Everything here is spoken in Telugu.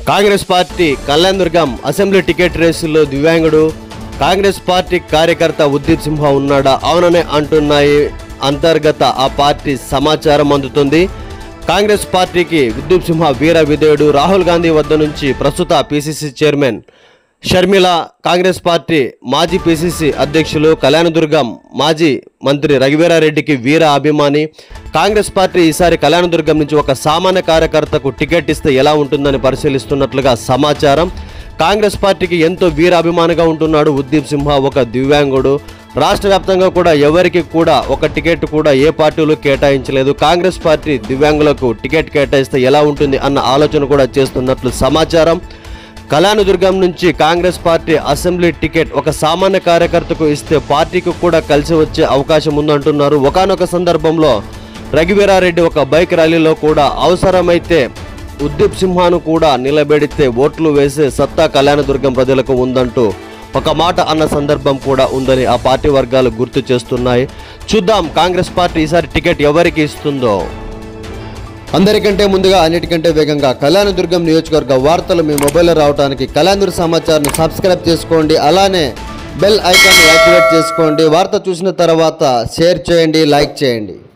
Congress party Kalyanadurgam assembly ticket రేసులో దివ్యాంగుడు కాంగ్రెస్ పార్టీ కార్యకర్త ఉద్దీప్ సింహ ఉన్నాడా? అవుననే అంటున్నాయి అంతర్గత ఆ పార్టీ సమాచారం అందుతుంది. కాంగ్రెస్ పార్టీకి ఉద్దీప్ సింహ వీర విధేయుడు. రాహుల్ గాంధీ వద్ద నుంచి ప్రస్తుత PCC chairman Sharmila, Congress party మాజీ పిసిసి అధ్యక్షులు కళ్యాణదుర్గం మాజీ మంత్రి రఘువీరారెడ్డికి వీర అభిమాని. కాంగ్రెస్ పార్టీ ఈసారి కళ్యాణదుర్గం నుంచి ఒక సామాన్య కార్యకర్తకు టికెట్ ఇస్తే ఎలా ఉంటుందని పరిశీలిస్తున్నట్లుగా సమాచారం. కాంగ్రెస్ పార్టీకి ఎంతో వీర అభిమానిగా ఉంటున్నాడు ఉద్దీప్ సింహ, ఒక దివ్యాంగుడు. రాష్ట్ర వ్యాప్తంగా కూడా ఎవరికి కూడా ఒక టికెట్ కూడా ఏ పార్టీలు కేటాయించలేదు. కాంగ్రెస్ పార్టీ దివ్యాంగులకు టికెట్ కేటాయిస్తే ఎలా ఉంటుంది అన్న ఆలోచన కూడా చేస్తున్నట్లు సమాచారం. కళ్యాణదుర్గం నుంచి కాంగ్రెస్ పార్టీ అసెంబ్లీ టికెట్ ఒక సామాన్య కార్యకర్తకు ఇస్తే పార్టీకి కూడా కలిసి వచ్చే అవకాశం ఉందంటున్నారు. ఒకానొక సందర్భంలో రఘువీరారెడ్డి ఒక బైక్ ర్యాలీలో కూడా అవసరమైతే ఉద్దీప్ సింహాను కూడా నిలబెడితే ఓట్లు వేసే సత్తా కళ్యాణదుర్గం ప్రజలకు ఉందంటూ ఒక మాట అన్న సందర్భం కూడా ఉందని ఆ పార్టీ వర్గాలు గుర్తు చేస్తున్నాయి. చూద్దాం కాంగ్రెస్ పార్టీ ఈసారి టికెట్ ఎవరికి ఇస్తుందో. అందరికంటే ముందుగా అన్నిటికంటే వేగంగా కళ్యాణదుర్గం నియోజకవర్గ వార్తలు మీ మొబైల్లో రావడానికి కళ్యాణదుర్గ సమాచారాన్ని సబ్స్క్రైబ్ చేసుకోండి. అలానే బెల్ ఐకాన్ యాక్టివేట్ చేసుకోండి. వార్త చూసిన తర్వాత షేర్ చేయండి, లైక్ చేయండి.